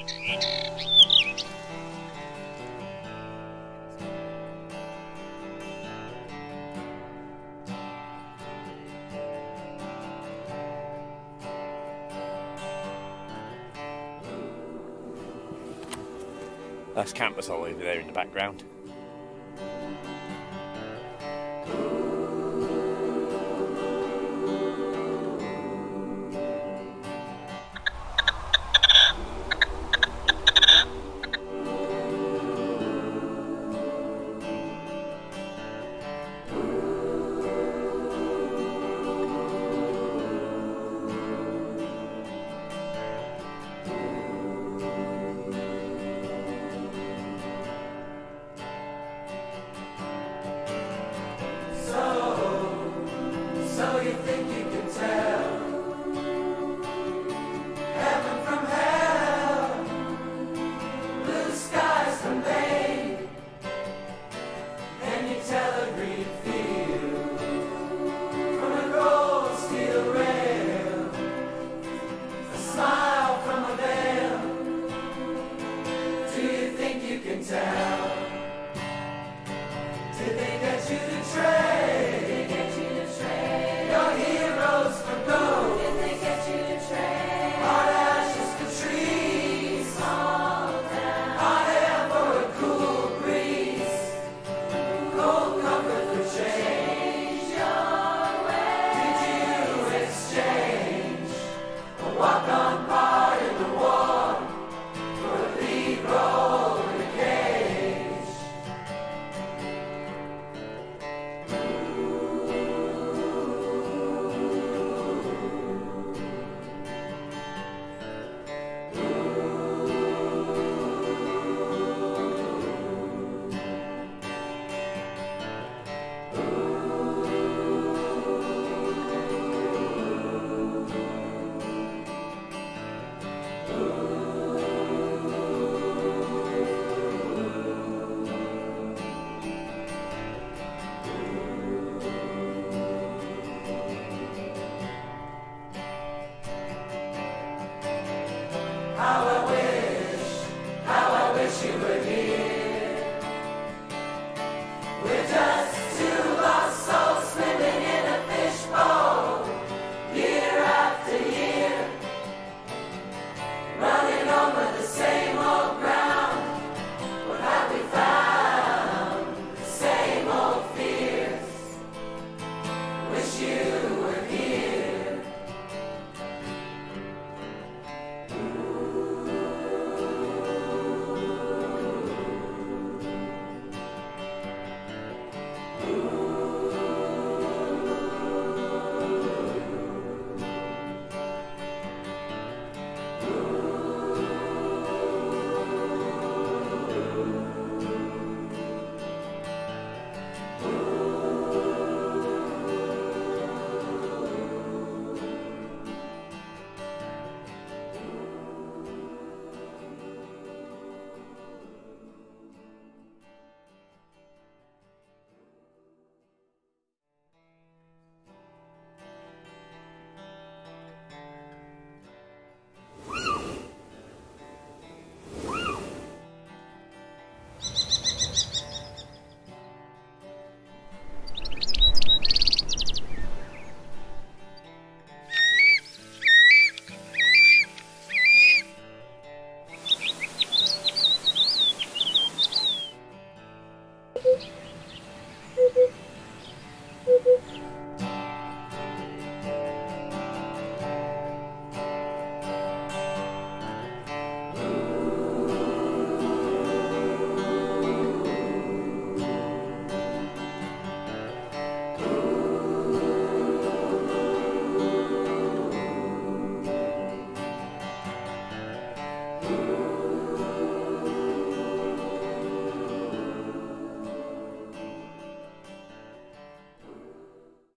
That's campus all over there in the background. So you think you can tell heaven from hell, blue skies from pain? Can you tell a green field from a cold steel rail, a smile from a veil? Do you think you can tell? Did they get you to trade? Walk on part in the war for a lead role in a cage. How I wish you were here. We're just two lost souls swimming in a fishbowl, year after year, running over the same